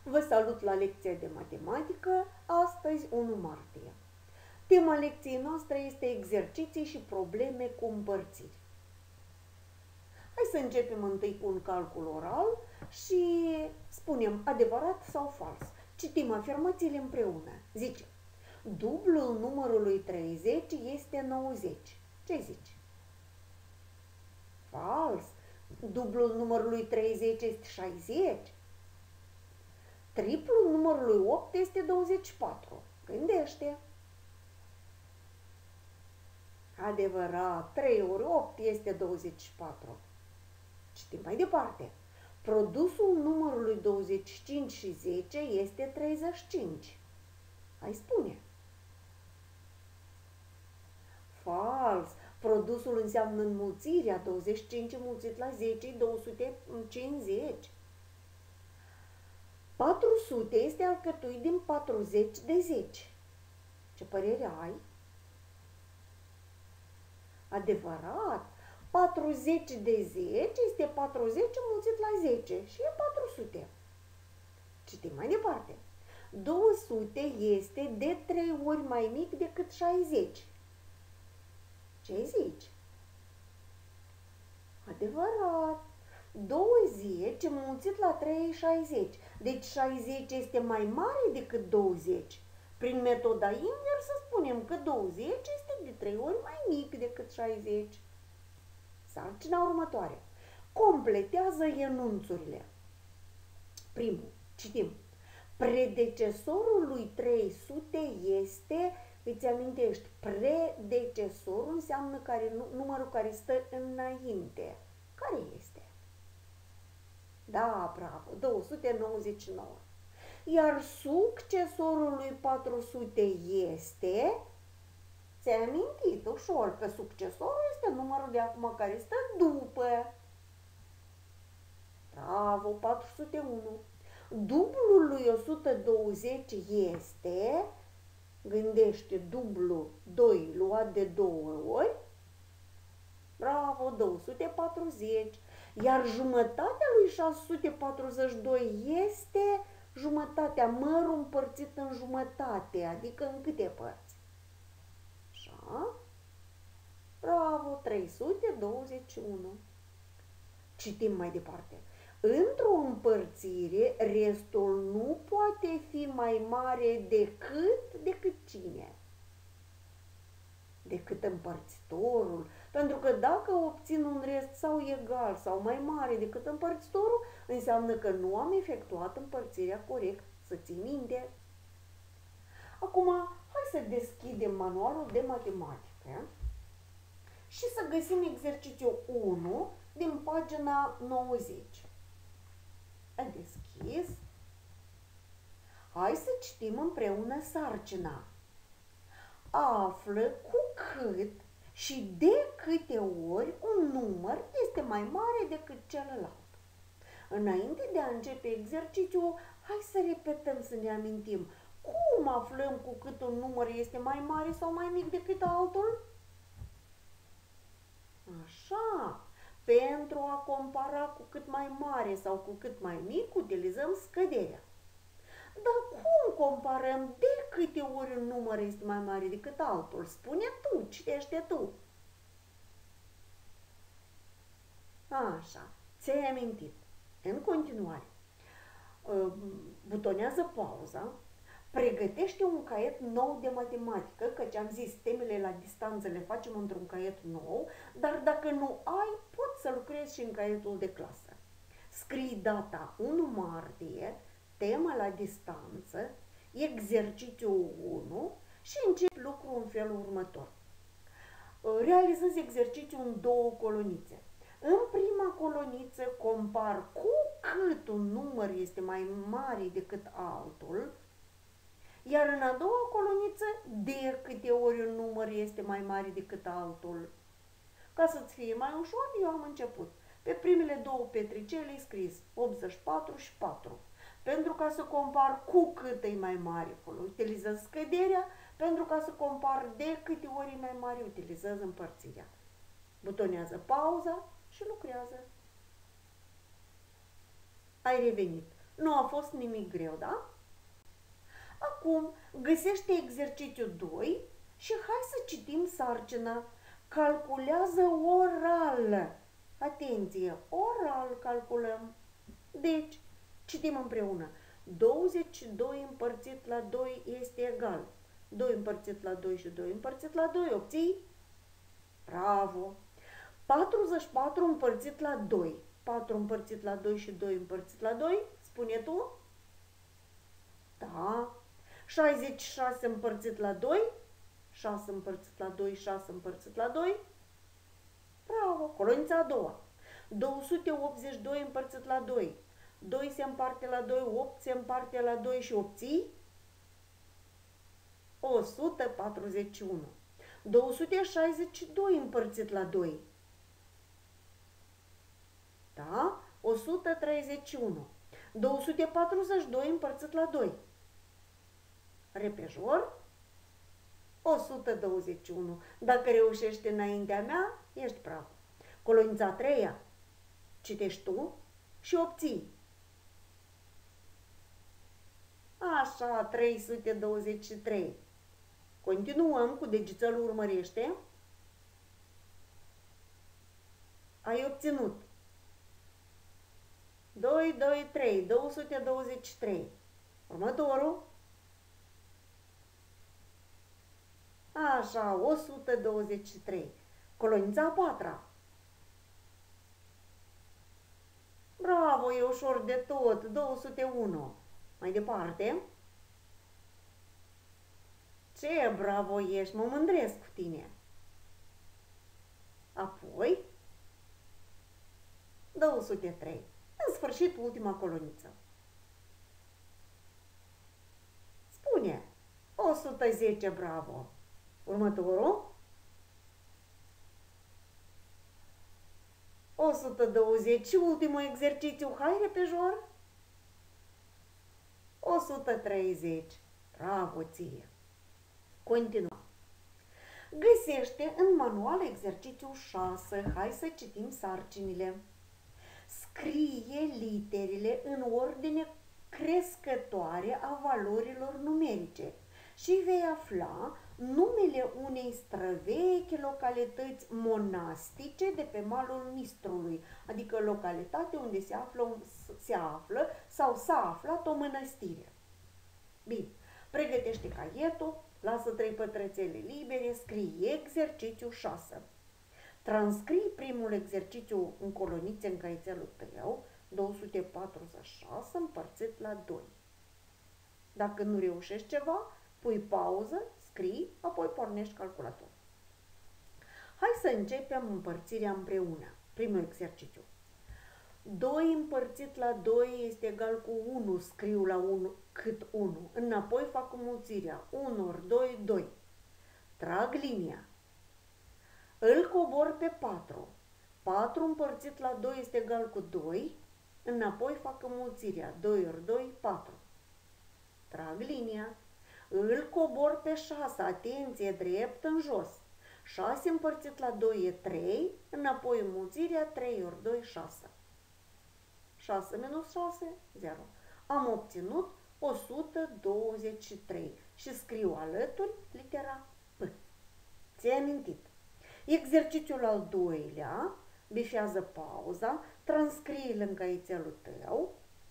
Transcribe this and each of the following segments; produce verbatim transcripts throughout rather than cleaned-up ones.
Vă salut la lecția de matematică, astăzi unu martie. Tema lecției noastre este exerciții și probleme cu împărțiri. Hai să începem întâi cu un calcul oral și spunem adevărat sau fals. Citim afirmațiile împreună. Zice, dublul numărului treizeci este nouăzeci. Ce zici? Fals. Dublul numărului treizeci este șaizeci. Triplul numărului opt este douăzeci și patru. Gândește! Adevărat, trei ori opt este douăzeci și patru. Citim mai departe. Produsul numărului douăzeci și cinci și zece este treizeci și cinci. Hai spune. Fals. Produsul înseamnă înmulțirea. douăzeci și cinci înmulțit la zece, două sute cincizeci. patru sute este alcătuit din patruzeci de zece. Ce părere ai? Adevărat, patruzeci de zece este patruzeci înmulțit la zece și e patru sute. Citim mai departe. două sute este de trei ori mai mic decât șaizeci. Ce zici? Adevărat. douăzeci înmulțit la trei e șaizeci. Deci șaizeci este mai mare decât douăzeci. Prin metoda inversă spunem că douăzeci este de trei ori mai mic decât șaizeci. Sarcina următoare. Completează enunțurile. Primul. Citim. Predecesorul lui trei sute este, îți amintești, predecesorul înseamnă care, numărul care stă înainte. Care este? Da, bravo, două sute nouăzeci și nouă. Iar succesorul lui patru sute este, ți-ai amintit ușor că succesorul este numărul de acum care stă după. Bravo, patru sute unu. Dublul lui o sută douăzeci este, gândește, dublu doi luat de două ori, bravo, două sute patruzeci. Iar jumătatea lui șase sute patruzeci și doi este jumătatea, mărul împărțit în jumătate, adică în câte părți? Așa. Bravo, trei sute douăzeci și unu. Citim mai departe. Într-o împărțire, restul nu poate fi mai mare decât, decât cine? Decât împărțitorul. Pentru că dacă obțin un rest sau egal sau mai mare decât împărțitorul, înseamnă că nu am efectuat împărțirea corect. Să ții minte. Acum, hai să deschidem manualul de matematică și să găsim exercițiul unu din pagina nouăzeci. Ai deschis. Hai să citim împreună sarcina. Află cu cât și de câte ori un număr este mai mare decât celălalt. Înainte de a începe exercițiul, hai să repetăm, să ne amintim. Cum aflăm cu cât un număr este mai mare sau mai mic decât altul? Așa. Pentru a compara cu cât mai mare sau cu cât mai mic, utilizăm scăderea. Dar cum comparăm de câte ori un număr este mai mare decât altul? Spune tu, citește tu. Așa, ți-ai amintit. În continuare, butonează pauza, pregătește un caiet nou de matematică, căci am zis, temele la distanță le facem într-un caiet nou, dar dacă nu ai, poți să lucrezi și în caietul de clasă. Scrii data unu martie, tema la distanță, exercițiul unu și începi lucrul în felul următor. Realizezi exercițiul în două colonițe. În prima coloniță compar cu cât un număr este mai mare decât altul, iar în a doua coloniță de câte ori un număr este mai mare decât altul. Ca să-ți fie mai ușor, eu am început. Pe primele două petricele scris optzeci și patru și patru. Pentru ca să compar cu cât e mai mare, utilizez scăderea. Pentru ca să compar de câte ori e mai mare, utilizez împărțirea. Butonează pauza și lucrează. Ai revenit. Nu a fost nimic greu, da? Acum, găsește exercițiul doi și hai să citim sarcina. Calculează oral. Atenție, oral calculăm. Deci, citim împreună. douăzeci și doi împărțit la doi este egal. doi împărțit la doi și doi împărțit la doi, obții? Bravo! patruzeci și patru împărțit la doi. patru împărțit la doi și doi împărțit la doi, spune tu? Da. șaizeci și șase împărțit la doi. șase împărțit la doi, șase împărțit la doi. Bravo! Colonița a doua. două sute optzeci și doi împărțit la doi. doi se împarte la doi, opt se împarte la doi și obții? o sută patruzeci și unu. două sute șaizeci și doi împărțit la doi. Da? o sută treizeci și unu. două sute patruzeci și doi împărțit la doi. Repejor. o sută douăzeci și unu. Dacă reușești înaintea mea, ești bravo. Colonița a treia. Citești tu și obții. Așa, trei sute douăzeci și trei. Continuăm cu degețelul urmărește. Ai obținut doi, doi, trei, două sute douăzeci și trei. Următorul. Așa, o sută douăzeci și trei. Colonița a patra. Bravo, e ușor de tot, două sute unu. Mai departe. Ce bravo ești, mă mândresc cu tine. Apoi, două sute trei. În sfârșit, ultima coloniță. Spune, o sută zece, bravo. Următorul. o sută douăzeci și ultimul exercițiu, hai repejor. o sută treizeci. Bravo ție. Continuăm. Găsește în manual exercițiul șase. Hai să citim sarcinile. Scrie literele în ordine crescătoare a valorilor numerice și vei afla numele unei străvechi localități monastice de pe malul Nistrului, adică localitate unde se află, se află sau s-a aflat o mănăstire. Bine, pregătește caietul, lasă trei pătrățele libere, scrie exercițiul șase. Transcrii primul exercițiu în colonițe în caietelul tău, două sute patruzeci și șase împărțit la doi. Dacă nu reușești ceva, pui pauză, scrii, apoi pornești calculatorul. Hai să începem împărțirea împreună. Primul exercițiu. doi împărțit la doi este egal cu unu, scriu la unu cât unu. Înapoi fac înmulțirea. unu ori doi, doi. Trag linia. Îl cobor pe patru. patru împărțit la doi este egal cu doi. Înapoi fac înmulțirea. doi ori doi, patru. Trag linia. Îl cobor pe șase. Atenție, drept în jos. șase împărțit la doi e trei. Înapoi înmulțirea. trei ori doi, șase. șase minus șase, zero. Am obținut o sută douăzeci și trei și scriu alături litera P. Ți-ai amintit? Exercițiul al doilea, bifează pauza, transcrie-l în caietelul tău.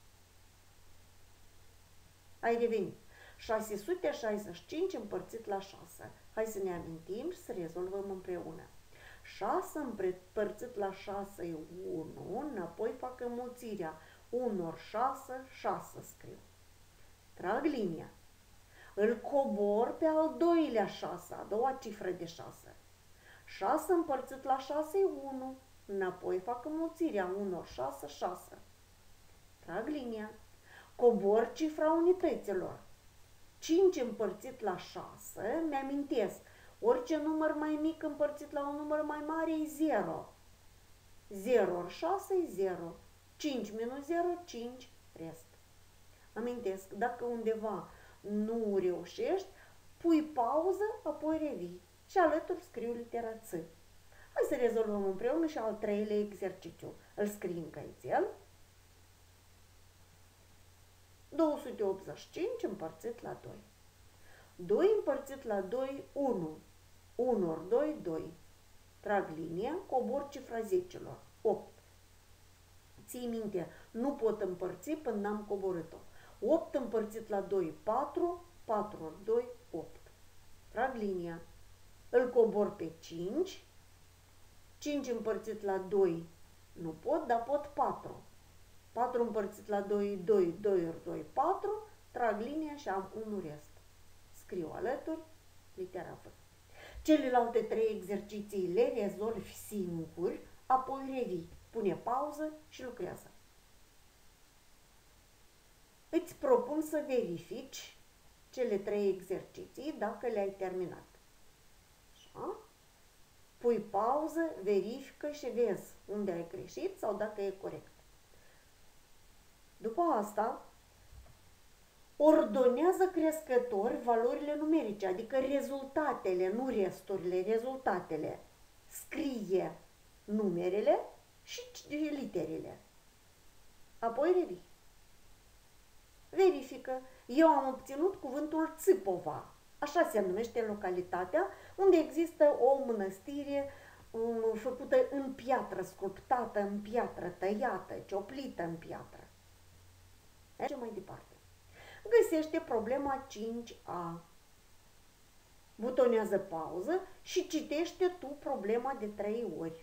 Ai revenit. șase sute șaizeci și cinci împărțit la șase. Hai să ne amintim și să rezolvăm împreună. șase împărțit la șase e unu, înapoi fac înmulțirea. unu ori șase, șase scriu. Trag linia. Îl cobor pe al doilea șase, a doua cifră de șase. șase împărțit la șase e unu, înapoi fac înmulțirea. unu ori șase, șase. Trag linia. Cobor cifra unităților. cinci împărțit la șase, mi-amintesc, orice număr mai mic împărțit la un număr mai mare e zero. zero ori șase e zero. cinci minus zero, cinci, rest. Amintesc, dacă undeva nu reușești, pui pauză, apoi revii și alături scriu litera Ț. Hai să rezolvăm împreună și al treilea exercițiu. Îl scrii în caietel. două sute optzeci și cinci împărțit la doi. doi împărțit la doi, unu. unu ori doi, doi. Trag linia, cobor cifra zecelor, opt. Ții minte, nu pot împărți până n-am coborât-o. opt împărțit la doi, patru. patru ori doi, opt. Trag linia. Îl cobor pe cinci. cinci împărțit la doi, nu pot, dar pot patru. patru împărțit la doi, doi. doi ori doi, patru. Trag linia și am unu rest. Scriu alături litera F. Celelalte trei exerciții le rezolvi singuri, apoi revii. Pune pauză și lucrează. Îți propun să verifici cele trei exerciții dacă le-ai terminat. Așa? Pui pauză, verifică și vezi unde ai greșit sau dacă e corect. După asta, ordonează crescător valorile numerice, adică rezultatele, nu resturile, rezultatele. Scrie numerele și literele. Apoi revii. Verifică. Eu am obținut cuvântul Țipova. Așa se numește localitatea, unde există o mănăstire um, făcută în piatră, sculptată în piatră, tăiată, cioplită în piatră. Mergem mai departe. Găsește problema cinci A. Butonează pauză și citește tu problema de trei ori.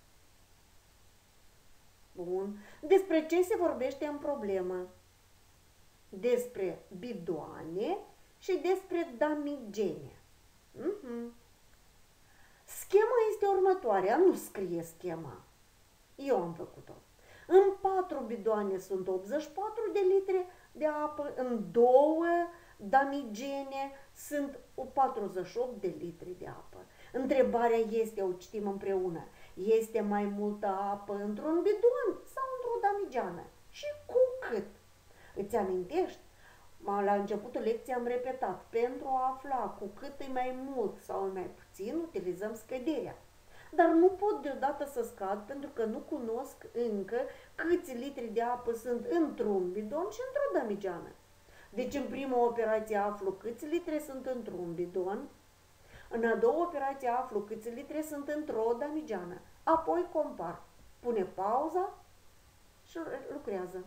Bun. Despre ce se vorbește în problemă? Despre bidoane și despre damigene. Uh-huh. Schema este următoarea, nu scrie schema. Eu am făcut-o. În patru bidoane sunt optzeci și patru de litri de apă, în două damigene sunt patruzeci și opt de litri de apă. Întrebarea este, o citim împreună, este mai multă apă într-un bidon sau într-o damigeană? Și cu cât? Îți amintești? La începutul lecției am repetat, pentru a afla cu cât e mai mult sau mai puțin, utilizăm scăderea. Dar nu pot deodată să scad pentru că nu cunosc încă câți litri de apă sunt într-un bidon și într-o damigeană. Deci în prima operație aflu câți litri sunt într-un bidon, în a doua operație aflu câți litri sunt într-o damigeană. Apoi compar. Pune pauza și lucrează.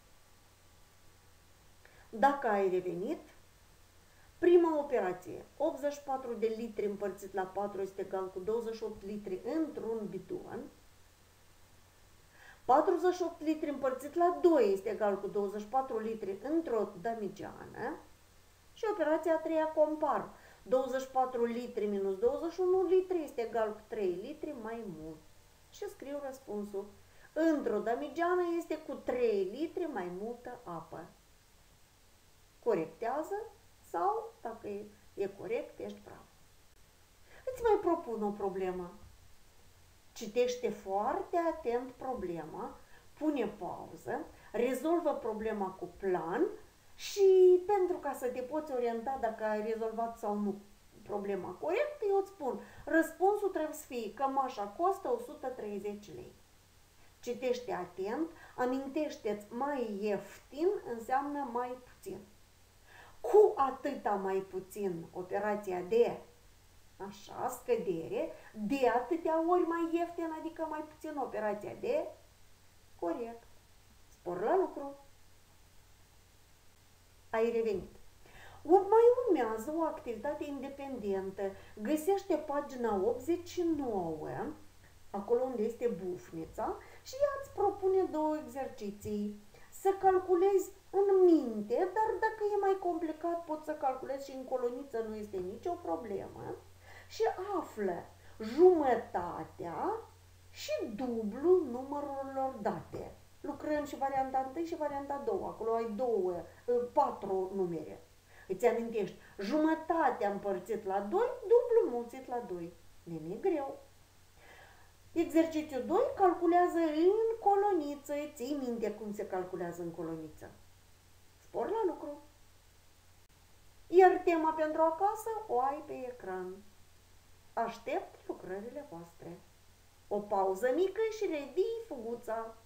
Dacă ai revenit, prima operație, optzeci și patru de litri împărțit la patru este egal cu douăzeci și opt litri într-un bidon. patruzeci și opt litri împărțit la doi este egal cu douăzeci și patru litri într-o damigeană. Și operația a treia, compar. douăzeci și patru litri minus douăzeci și unu litri este egal cu trei litri mai mult. Și scriu răspunsul. Într-o damigeană este cu trei litri mai multă apă. Corectează sau, dacă e, e corect, ești prav. Îți mai propun o problemă. Citește foarte atent problema, pune pauză, rezolvă problema cu plan și pentru ca să te poți orienta dacă ai rezolvat sau nu problema corect, eu îți spun, răspunsul trebuie să fie cămașa costă o sută treizeci lei. Citește atent, amintește-ți mai ieftin înseamnă mai puțin. Cu atâta mai puțin operația de, așa, scădere, de atâtea ori mai ieftin, adică mai puțin operația de, corect. Spor la lucru. Ai revenit. Mai urmează o activitate independentă. Găsește pagina optzeci și nouă, acolo unde este bufnița, și ea îți propune două exerciții. Să calculezi în minte, dar dacă e mai complicat poți să calculezi și în coloniță, nu este nicio problemă. Și află jumătatea și dublu numărurilor date. Lucrăm și varianta unu și varianta doi, acolo ai două, patru numere. Îți amintești, jumătatea împărțit la doi, dublu mulțit la doi. Nimic greu. Exercițiul doi, calculează în coloniță. Ții minte cum se calculează în coloniță. Spor la lucru. Iar tema pentru acasă o ai pe ecran. Aștept lucrările voastre. O pauză mică și revii fuguța.